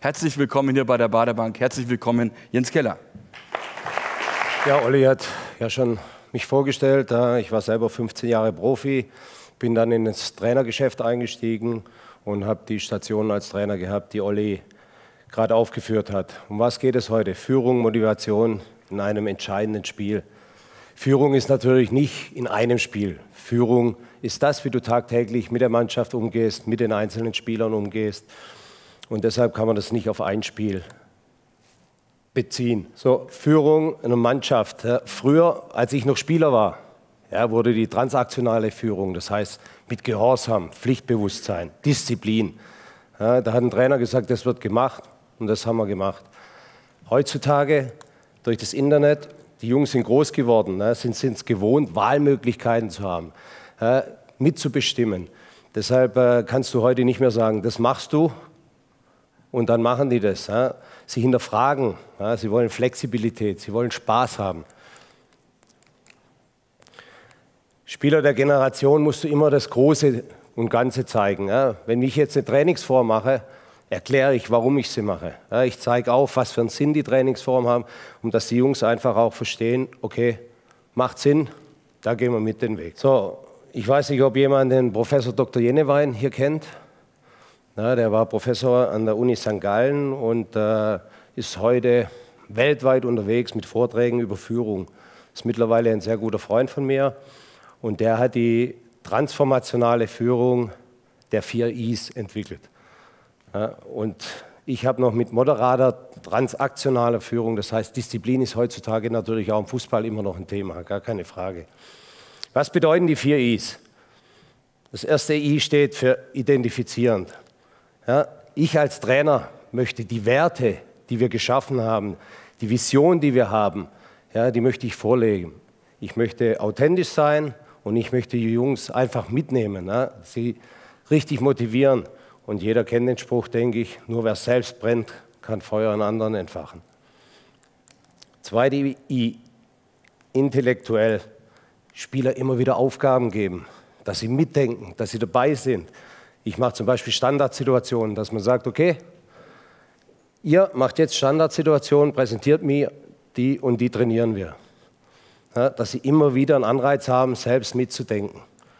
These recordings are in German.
Herzlich willkommen hier bei der Baderbank. Herzlich willkommen, Jens Keller. Ja, Olli hat ja schon mich vorgestellt. Ich war selber 15 Jahre Profi, bin dann in das Trainergeschäft eingestiegen und habe die Station als Trainer gehabt, die Olli gerade aufgeführt hat. Um was geht es heute? Führung, Motivation in einem entscheidenden Spiel. Führung ist natürlich nicht in einem Spiel. Führung ist das, wie du tagtäglich mit der Mannschaft umgehst, mit den einzelnen Spielern umgehst. Und deshalb kann man das nicht auf ein Spiel beziehen. So, Führung in einer Mannschaft. Früher, als ich noch Spieler war, wurde die transaktionale Führung, das heißt mit Gehorsam, Pflichtbewusstsein, Disziplin. Da hat ein Trainer gesagt, das wird gemacht und das haben wir gemacht. Heutzutage, durch das Internet, die Jungs sind groß geworden, sind es gewohnt, Wahlmöglichkeiten zu haben, mitzubestimmen. Deshalb kannst du heute nicht mehr sagen, das machst du und dann machen die das. Sie hinterfragen, sie wollen Flexibilität, sie wollen Spaß haben. Spieler der Generation musst du immer das Große und Ganze zeigen. Wenn ich jetzt eine Trainingsform mache, erkläre ich, warum ich sie mache. Ich zeige auf, was für einen Sinn die Trainingsform haben, und dass die Jungs einfach auch verstehen, okay, macht Sinn, da gehen wir mit den Weg. So, ich weiß nicht, ob jemand den Professor Dr. Jennewein hier kennt. Der war Professor an der Uni St. Gallen und ist heute weltweit unterwegs mit Vorträgen über Führung. Ist mittlerweile ein sehr guter Freund von mir und der hat die transformationale Führung der 4 Is entwickelt. Und ich habe noch mit moderater, transaktionaler Führung, das heißt, Disziplin ist heutzutage natürlich auch im Fußball immer noch ein Thema, gar keine Frage. Was bedeuten die 4 Is? Das erste I steht für identifizierend. Ich als Trainer möchte die Werte, die wir geschaffen haben, die Vision, die wir haben, die möchte ich vorlegen. Ich möchte authentisch sein und ich möchte die Jungs einfach mitnehmen, sie richtig motivieren. Und jeder kennt den Spruch, denke ich, nur wer selbst brennt, kann Feuer an anderen entfachen. Zweite I, intellektuell. Spieler immer wieder Aufgaben geben, dass sie mitdenken, dass sie dabei sind. Ich mache zum Beispiel Standardsituationen, dass man sagt, okay, ihr macht jetzt Standardsituationen, präsentiert mir die und die trainieren wir. Dass sie immer wieder einen Anreiz haben, selbst mitzudenken.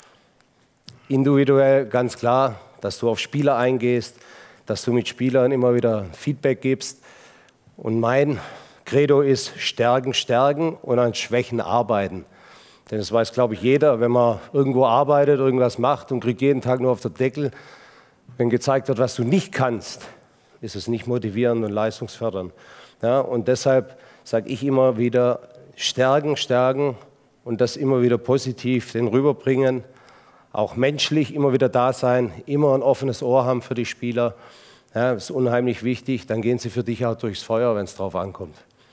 Individuell ganz klar, dass du auf Spieler eingehst, dass du mit Spielern immer wieder Feedback gibst. Und mein Credo ist, Stärken, stärken und an Schwächen arbeiten. Denn das weiß, glaube ich, jeder, wenn man irgendwo arbeitet, irgendwas macht und kriegt jeden Tag nur auf den Deckel. Wenn gezeigt wird, was du nicht kannst, ist es nicht motivierend und leistungsfördernd. Und deshalb sage ich immer wieder, stärken, stärken und das immer wieder positiv den rüberbringen. Auch menschlich immer wieder da sein, immer ein offenes Ohr haben für die Spieler. Das ist unheimlich wichtig, dann gehen sie für dich auch durchs Feuer, wenn es drauf ankommt.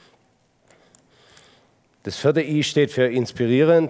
Das 4. I steht für inspirierend,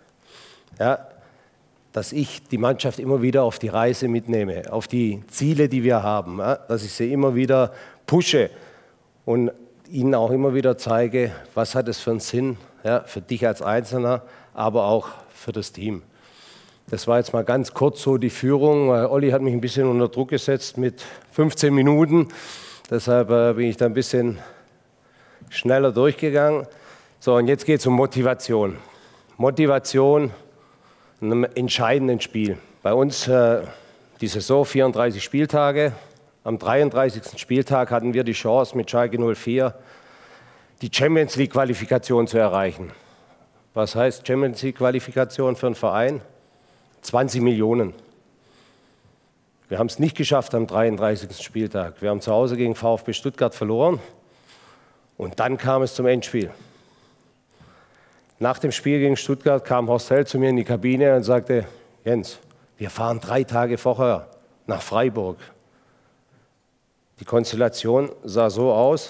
dass ich die Mannschaft immer wieder auf die Reise mitnehme, auf die Ziele, die wir haben, dass ich sie immer wieder pushe und ihnen auch immer wieder zeige, was hat es für einen Sinn, für dich als Einzelner, aber auch für das Team. Das war jetzt mal ganz kurz so die Führung. Olli hat mich ein bisschen unter Druck gesetzt mit 15 Minuten, deshalb bin ich da ein bisschen schneller durchgegangen. So, und jetzt geht es um Motivation. Motivation in einem entscheidenden Spiel. Bei uns die Saison 34 Spieltage. Am 33. Spieltag hatten wir die Chance, mit Schalke 04 die Champions League Qualifikation zu erreichen. Was heißt Champions League Qualifikation für einen Verein? 20 Millionen. Wir haben es nicht geschafft am 33. Spieltag. Wir haben zu Hause gegen VfB Stuttgart verloren und dann kam es zum Endspiel. Nach dem Spiel gegen Stuttgart kam Horst Held zu mir in die Kabine und sagte, Jens, wir fahren 3 Tage vorher nach Freiburg. Die Konstellation sah so aus.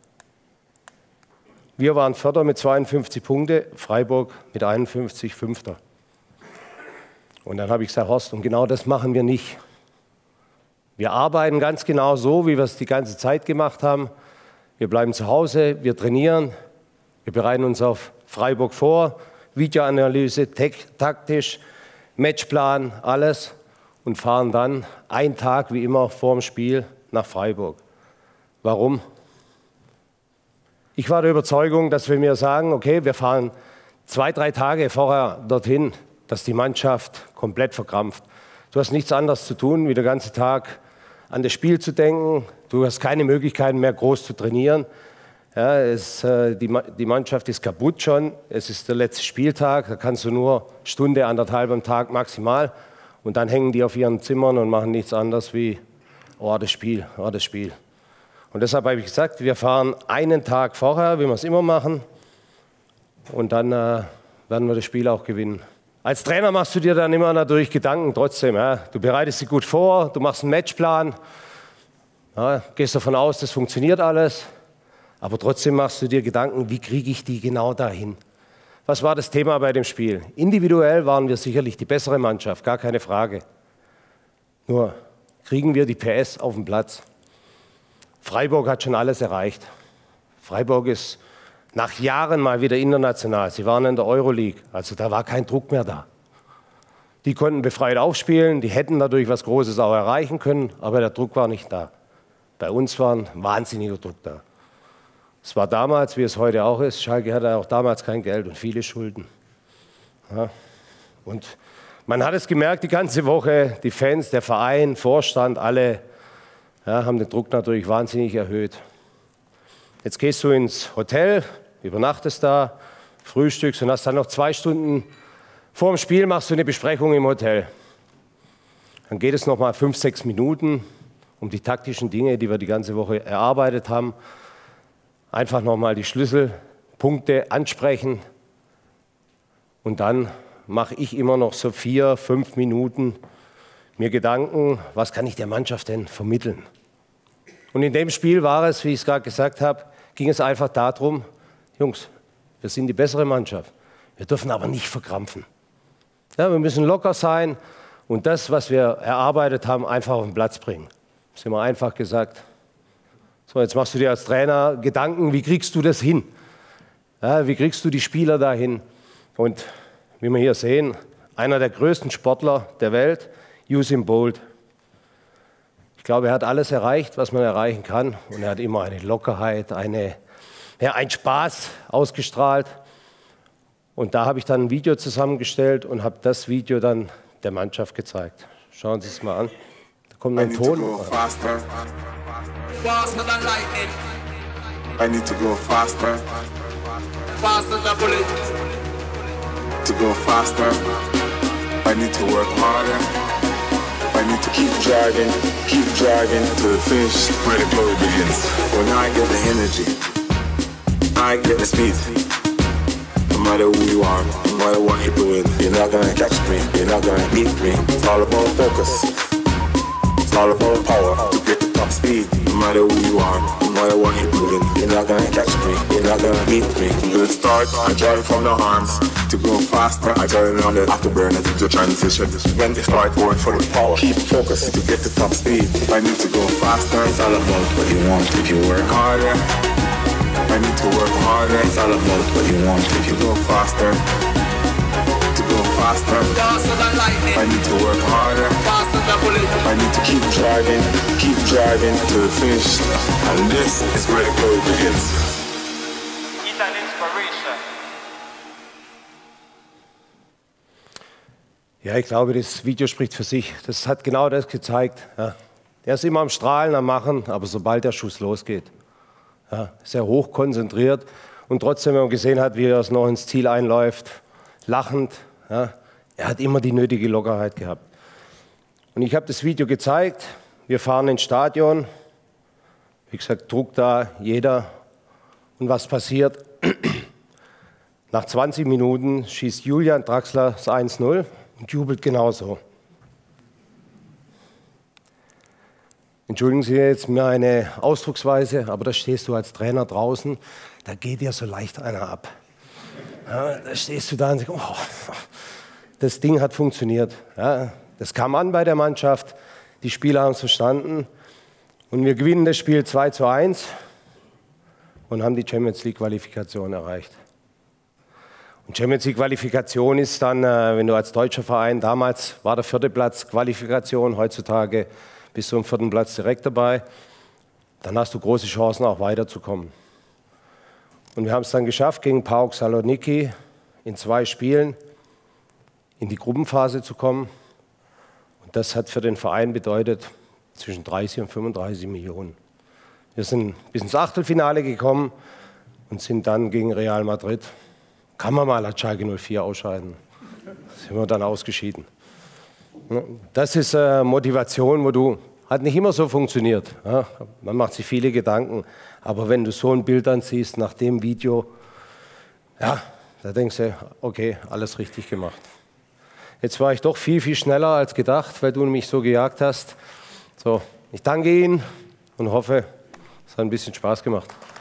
Wir waren Vierter mit 52 Punkten, Freiburg mit 51 Fünfter. Und dann habe ich gesagt, Horst, und genau das machen wir nicht. Wir arbeiten ganz genau so, wie wir es die ganze Zeit gemacht haben. Wir bleiben zu Hause, wir trainieren, wir bereiten uns auf Freiburg vor, Videoanalyse, taktisch, Matchplan, alles und fahren dann einen Tag wie immer vor dem Spiel nach Freiburg. Warum? Ich war der Überzeugung, dass wir mir sagen, okay, wir fahren 2, 3 Tage vorher dorthin, dass die Mannschaft komplett verkrampft. Du hast nichts anderes zu tun, wie den ganzen Tag an das Spiel zu denken. Du hast keine Möglichkeiten mehr, groß zu trainieren. Ja, die Mannschaft ist kaputt schon. Es ist der letzte Spieltag. Da kannst du nur Stunde, 1,5 am Tag maximal. Und dann hängen die auf ihren Zimmern und machen nichts anderes wie, oh, das Spiel, oh, das Spiel. Und deshalb habe ich gesagt, wir fahren einen Tag vorher, wie wir es immer machen. Und dann werden wir das Spiel auch gewinnen. Als Trainer machst du dir dann immer natürlich Gedanken trotzdem. Ja. Du bereitest dich gut vor, du machst einen Matchplan, ja, gehst davon aus, das funktioniert alles. Aber trotzdem machst du dir Gedanken, wie kriege ich die genau dahin? Was war das Thema bei dem Spiel? Individuell waren wir sicherlich die bessere Mannschaft, gar keine Frage. Nur kriegen wir die PS auf den Platz. Freiburg hat schon alles erreicht. Freiburg ist nach Jahren mal wieder international. Sie waren in der Euroleague, also da war kein Druck mehr da. Die konnten befreit aufspielen, die hätten dadurch was Großes auch erreichen können, aber der Druck war nicht da. Bei uns war ein wahnsinniger Druck da. Es war damals, wie es heute auch ist, Schalke hatte auch damals kein Geld und viele Schulden. Ja. Und man hat es gemerkt die ganze Woche, die Fans, der Verein, Vorstand, alle haben den Druck natürlich wahnsinnig erhöht. Jetzt gehst du ins Hotel, übernachtest da, frühstückst und hast dann noch 2 Stunden vor dem Spiel machst du eine Besprechung im Hotel. Dann geht es noch mal 5, 6 Minuten um die taktischen Dinge, die wir die ganze Woche erarbeitet haben. Einfach noch mal die Schlüsselpunkte ansprechen. Und dann mache ich immer noch so 4, 5 Minuten mir Gedanken, was kann ich der Mannschaft denn vermitteln? Und in dem Spiel war es, wie ich es gerade gesagt habe, ging es einfach darum, Jungs, wir sind die bessere Mannschaft. Wir dürfen aber nicht verkrampfen. Ja, wir müssen locker sein und das, was wir erarbeitet haben, einfach auf den Platz bringen. Das haben wir einfach gesagt. So, jetzt machst du dir als Trainer Gedanken, wie kriegst du das hin? Ja, wie kriegst du die Spieler dahin? Und wie wir hier sehen, einer der größten Sportler der Welt, Usain Bolt. Ich glaube, er hat alles erreicht, was man erreichen kann. Und er hat immer eine Lockerheit, einen Spaß ausgestrahlt. Und da habe ich dann ein Video zusammengestellt und habe das Video dann der Mannschaft gezeigt. Schauen Sie es mal an. Da kommt ein Ton. Faster than lightning. I need to go faster. Faster than bullet. To go faster, I need to work harder. I need to keep driving to the finish where the glory begins. When I get the energy, I get the speed. No matter who you are, no matter what you're doing, you're not gonna catch me, you're not gonna beat me. It's all about focus. It's all about power to get the top speed. No matter who you are, no matter what you're doing, you're not gonna catch me, you're not gonna beat me. To the start, I drive from the arms. To go faster, I turn on the afterburner to transition. When they start going for the power, keep focus to get the top speed. I need to go faster. It's all about what you want. If you work harder, I need to work harder. It's all about what you want. If you go faster, to go faster, Faster than lightning. I need to work harder. Faster than bullet. I need to keep driving to the finish. And this is where the glory begins. It's an inspiration. Ja, ich glaube, das Video spricht für sich. Das hat genau das gezeigt. Ja. Er ist immer am Strahlen, am Machen, aber sobald der Schuss losgeht, sehr hoch konzentriert und trotzdem, wenn man gesehen hat, wie er es noch ins Ziel einläuft, lachend. Ja. Er hat immer die nötige Lockerheit gehabt. Und ich habe das Video gezeigt. Wir fahren ins Stadion. Wie gesagt, Druck da, jeder. Und was passiert? Nach 20 Minuten schießt Julian Draxler das 1-0 und jubelt genauso. Entschuldigen Sie jetzt meine Ausdrucksweise, aber da stehst du als Trainer draußen, da geht dir so leicht einer ab. Ja, da stehst du da und sagst, oh, das Ding hat funktioniert. Ja, das kam an bei der Mannschaft, die Spieler haben es verstanden und wir gewinnen das Spiel 2:1 und haben die Champions League Qualifikation erreicht. Und Champions League Qualifikation ist dann, wenn du als deutscher Verein, damals war der 4. Platz Qualifikation, heutzutage bist du am 4. Platz direkt dabei. dann hast du große Chancen, auch weiterzukommen. Und wir haben es dann geschafft, gegen PAOK Saloniki in 2 Spielen in die Gruppenphase zu kommen. Und das hat für den Verein bedeutet zwischen 30 und 35 Millionen. Wir sind bis ins Achtelfinale gekommen und sind dann gegen Real Madrid, kann man mal als Schalke 04 ausscheiden, sind wir dann ausgeschieden. Das ist Motivation, hat nicht immer so funktioniert. Ja, man macht sich viele Gedanken, aber wenn du so ein Bild ansiehst nach dem Video, ja, da denkst du, okay, alles richtig gemacht. Jetzt war ich doch viel, viel schneller als gedacht, weil du mich so gejagt hast. So, ich danke Ihnen und hoffe, es hat ein bisschen Spaß gemacht.